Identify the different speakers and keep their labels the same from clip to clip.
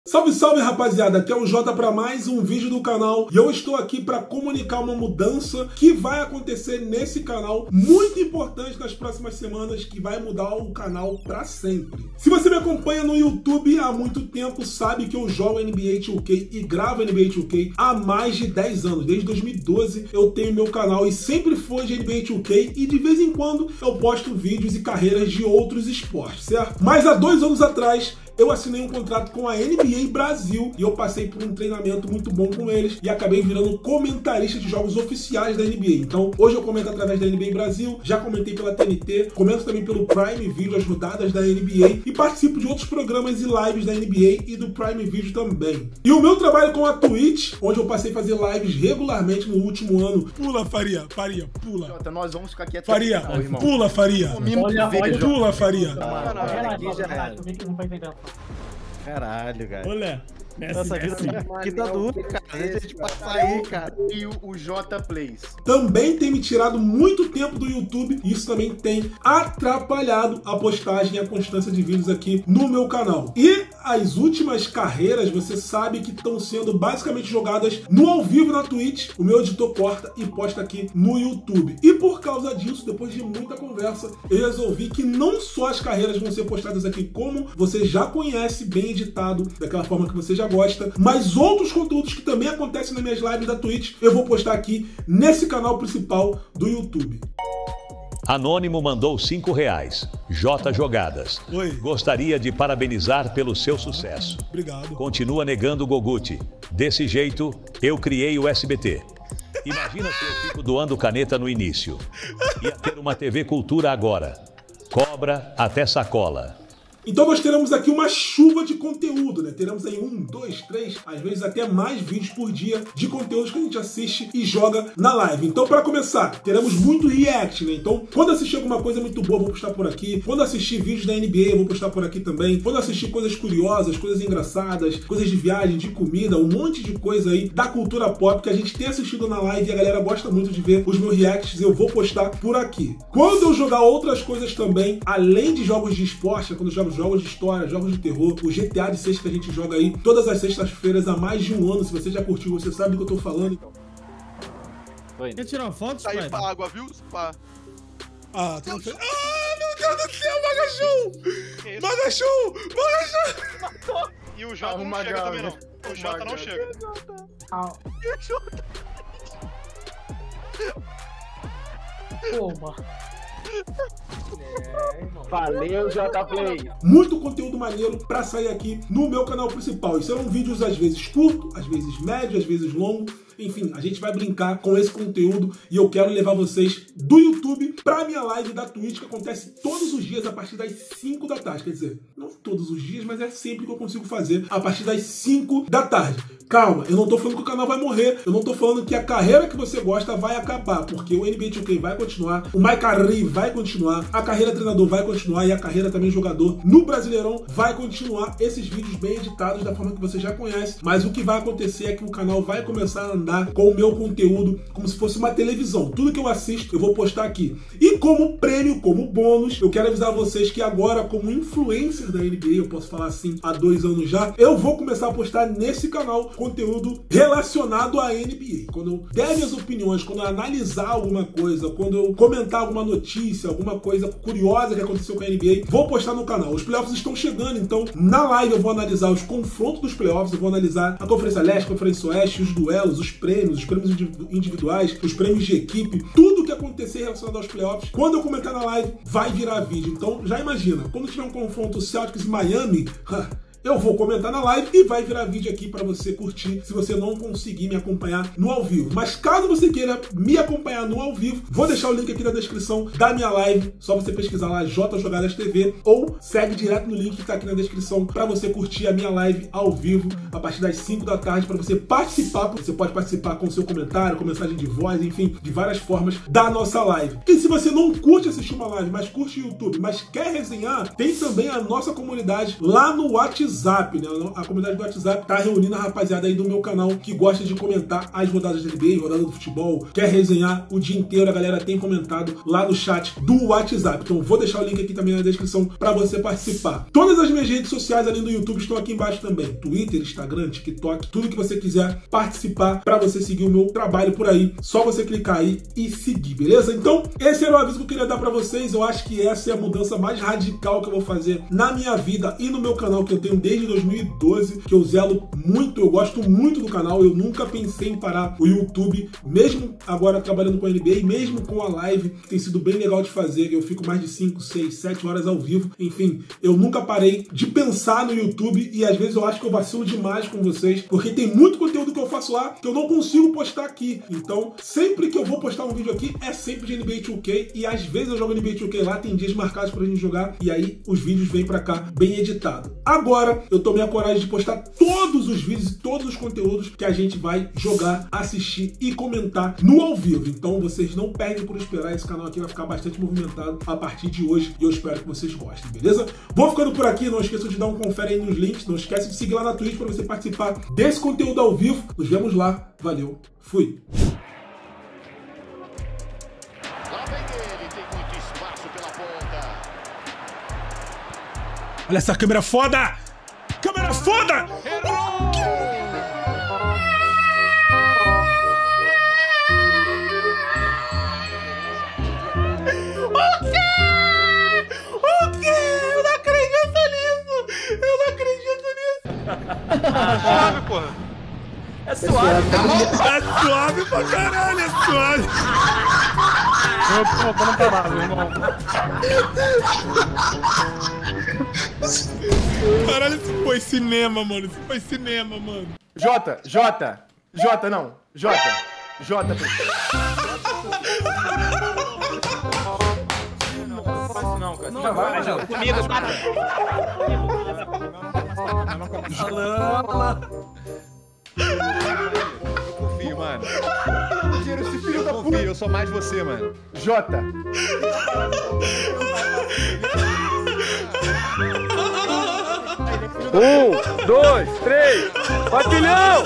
Speaker 1: Salve, salve, rapaziada, aqui é o Jota para mais um vídeo do canal e eu estou aqui para comunicar uma mudança que vai acontecer nesse canal, muito importante nas próximas semanas, que vai mudar o canal para sempre. Se você me acompanha no YouTube há muito tempo, sabe que eu jogo NBA 2K e gravo NBA 2K há mais de 10 anos, desde 2012 eu tenho meu canal e sempre foi de NBA 2K e de vez em quando eu posto vídeos e carreiras de outros esportes, certo? Mas há 2 anos atrás eu assinei um contrato com a NBA Brasil e eu passei por um treinamento muito bom com eles e acabei virando comentarista de jogos oficiais da NBA. Então, hoje eu comento através da NBA Brasil, já comentei pela TNT, comento também pelo Prime Video, as rodadas da NBA e participo de outros programas e lives da NBA e do Prime Video também. E o meu trabalho com a Twitch, onde eu passei a fazer lives regularmente no último ano. Pula, Faria, pula.
Speaker 2: Jota, nós vamos ficar quietos.
Speaker 1: Faria, pula, Faria. Pula, Faria.
Speaker 3: Caralho, cara.
Speaker 4: Olha,
Speaker 3: Nossa vida aqui tá dura, cara. Deixa a gente passar aí, cara.
Speaker 2: E o Jota Plays.
Speaker 1: Também tem me tirado muito tempo do YouTube e isso também tem atrapalhado a postagem e a constância de vídeos aqui no meu canal. E as últimas carreiras, você sabe que estão sendo basicamente jogadas no ao vivo na Twitch. O meu editor corta e posta aqui no YouTube. E por causa disso, depois de muita conversa, eu resolvi que não só as carreiras vão ser postadas aqui como você já conhece, bem editado, daquela forma que você já gosta, mas outros conteúdos que também acontecem nas minhas lives da Twitch, eu vou postar aqui nesse canal principal do YouTube.
Speaker 5: Anônimo mandou R$5. J Jogadas.
Speaker 1: Oi.
Speaker 5: Gostaria de parabenizar pelo seu sucesso.
Speaker 1: Obrigado.
Speaker 5: Continua negando o Goguti. Desse jeito, eu criei o SBT. Imagina se eu fico doando caneta no início. Ia ter uma TV Cultura agora. Cobra até sacola.
Speaker 1: Então nós teremos aqui uma chuva de conteúdo, né? Teremos aí 1, 2, 3, às vezes até mais vídeos por dia de conteúdos que a gente assiste e joga na live. Então, para começar, teremos muito react, né? Então, quando assistir alguma coisa muito boa, eu vou postar por aqui. Quando assistir vídeos da NBA, eu vou postar por aqui também. Quando assistir coisas curiosas, coisas engraçadas, coisas de viagem, de comida, um monte de coisa aí da cultura pop que a gente tem assistido na live e a galera gosta muito de ver os meus reacts, eu vou postar por aqui. Quando eu jogar outras coisas também, além de jogos de esporte, quando eu jogo jogos de história, jogos de terror, o GTA de sexta que a gente joga aí todas as sextas-feiras há mais de um ano. Se você já curtiu, você sabe do que eu tô falando.
Speaker 4: Quer tirar uma foto,
Speaker 6: Sair pra água, viu? Pá.
Speaker 1: Ah, tu não fez... Ah, meu Deus do céu, Magachou! Magachou!
Speaker 6: E o Jota não chega também, não. O Jota não chega.
Speaker 7: Toma.
Speaker 2: Valeu, Jota Play.
Speaker 1: Muito conteúdo maneiro pra sair aqui no meu canal principal. E serão vídeos às vezes curtos, às vezes médio, às vezes longo. Enfim, a gente vai brincar com esse conteúdo e eu quero levar vocês do YouTube pra minha live da Twitch, que acontece todos os dias a partir das 5 da tarde. Quer dizer, não todos os dias, mas é sempre que eu consigo fazer a partir das 5 da tarde. Calma, eu não tô falando que o canal vai morrer, eu não tô falando que a carreira que você gosta vai acabar, porque o NBA 2K vai continuar, o My Career vai continuar, a carreira treinador vai continuar e a carreira também jogador no Brasileirão vai continuar. Esses vídeos bem editados da forma que você já conhece, mas o que vai acontecer é que o canal vai começar a andar com o meu conteúdo como se fosse uma televisão. Tudo que eu assisto eu vou postar aqui. E como prêmio, como bônus, eu quero avisar vocês que agora, como influencer da NBA, eu posso falar assim há 2 anos já, eu vou começar a postar nesse canal conteúdo relacionado à NBA. Quando eu der minhas opiniões, quando eu analisar alguma coisa, quando eu comentar alguma notícia, alguma coisa curiosa que aconteceu com a NBA, vou postar no canal. Os playoffs estão chegando, então na live eu vou analisar os confrontos dos playoffs, eu vou analisar a Conferência Leste, a Conferência Oeste, os duelos, os prêmios individuais, os prêmios de equipe, tudo que acontecer relacionado aos playoffs. Quando eu comentar na live, vai virar vídeo. Então já imagina, quando tiver um confronto Celtics e Miami, eu vou comentar na live e vai virar vídeo aqui para você curtir se você não conseguir me acompanhar no ao vivo. Mas caso você queira me acompanhar no ao vivo, vou deixar o link aqui na descrição da minha live. Só você pesquisar lá J Jogadas TV ou segue direto no link que tá aqui na descrição para você curtir a minha live ao vivo a partir das 5 da tarde para você participar. Você pode participar com seu comentário, com mensagem de voz, enfim, de várias formas da nossa live. E se você não curte assistir uma live, mas curte o YouTube, mas quer resenhar, tem também a nossa comunidade lá no WhatsApp. WhatsApp, né? A comunidade do WhatsApp tá reunindo a rapaziada aí do meu canal que gosta de comentar as rodadas da NBA, rodada do futebol, quer resenhar o dia inteiro, a galera tem comentado lá no chat do WhatsApp. Então vou deixar o link aqui também na descrição para você participar. Todas as minhas redes sociais além do YouTube estão aqui embaixo também. Twitter, Instagram, TikTok, tudo que você quiser participar para você seguir o meu trabalho por aí. Só você clicar aí e seguir, beleza? Então, esse era o aviso que eu queria dar para vocês. Eu acho que essa é a mudança mais radical que eu vou fazer na minha vida e no meu canal, que eu tenho desde 2012, que eu zelo muito, eu gosto muito do canal. Eu nunca pensei em parar o YouTube, mesmo agora trabalhando com a NBA, mesmo com a live, que tem sido bem legal de fazer. Eu fico mais de 5, 6, 7 horas ao vivo. Enfim, eu nunca parei de pensar no YouTube e às vezes eu acho que eu vacilo demais com vocês, porque tem muito conteúdo que eu faço lá que eu não consigo postar aqui. Então, sempre que eu vou postar um vídeo aqui, é sempre de NBA 2K e às vezes eu jogo NBA 2K lá, tem dias marcados pra gente jogar e aí os vídeos vêm pra cá bem editados. Agora, eu tomei a coragem de postar todos os vídeos e todos os conteúdos que a gente vai jogar, assistir e comentar no ao vivo. Então, vocês não perdem por esperar, esse canal aqui vai ficar bastante movimentado a partir de hoje e eu espero que vocês gostem, beleza? Vou ficando por aqui, não esqueça de dar um confere aí nos links, não esquece de seguir lá na Twitch para você participar desse conteúdo ao vivo. Nos vemos lá, valeu, fui!
Speaker 7: Lá vem ele, tem muito espaço pela ponta.
Speaker 1: Olha essa câmera foda! Câmera foda!
Speaker 6: Suave, porra.
Speaker 3: É suave.
Speaker 1: É suave pra caralho, é suave!
Speaker 4: Eu tô não parado, irmão.
Speaker 1: Caralho, isso foi cinema, mano. Isso foi cinema, mano.
Speaker 2: Jota, não. Jota,
Speaker 3: Não, cara. Não vai, não.
Speaker 4: Comigo, cara.
Speaker 7: Eu confio, mano. Eu confio, eu sou mais você, mano.
Speaker 2: Jota.
Speaker 3: 1, 2, 3, patilhão!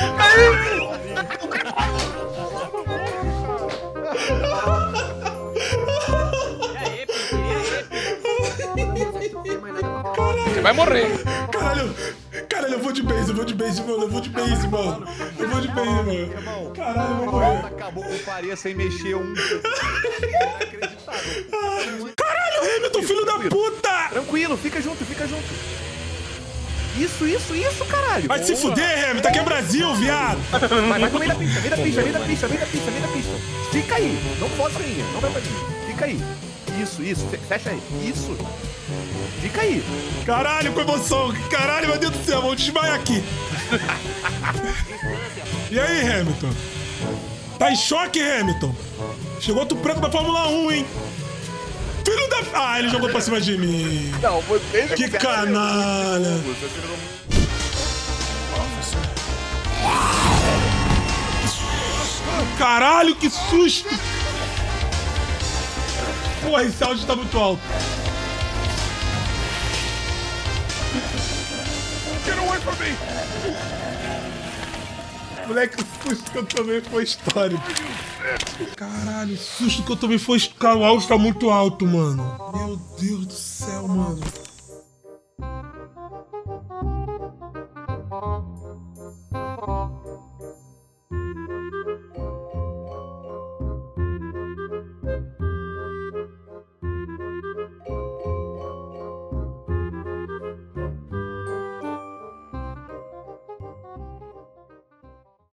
Speaker 4: Você vai morrer.
Speaker 1: Caralho, eu vou de base, mano. Eu vou de base, mano. Caralho, eu vou morrer.
Speaker 7: Acabou com o Faria sem mexer um.
Speaker 1: Caralho, Hamilton, filho da puta!
Speaker 2: Tranquilo, fica junto. Isso, caralho.
Speaker 1: Vai se fuder, Hamilton, aqui é Brasil, viado.
Speaker 2: Vai no meio da pista, vem da pista. Fica aí, não força a linha, não vai pra mim. Fica aí. Isso, fecha aí. Isso. Fica aí.
Speaker 1: Caralho, com emoção. Caralho, meu Deus do céu, vamos desmaiar aqui. E aí, Hamilton? Tá em choque, Hamilton? Chegou outro preto da Fórmula 1, hein? Filho da... Ah, ele jogou pra cima de mim.
Speaker 2: Não, você...
Speaker 1: Que canalha. Caralho, que susto. Porra, esse áudio tá muito alto. Get away from me. Moleque, o susto que eu tomei foi histórico. Caralho, o susto que eu tomei foi... Cara, o áudio tá muito alto, mano. Meu Deus do céu, mano.